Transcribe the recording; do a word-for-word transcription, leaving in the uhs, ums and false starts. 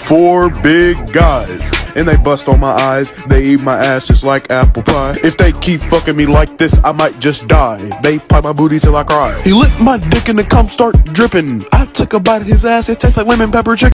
Four big guys, and they bust on my eyes. They eat my ass just like apple pie. If they keep fucking me like this, I might just die. They pipe my booty till I cry. He licked my dick and the cum start dripping. I took a bite of his ass, it tastes like lemon pepper chicken.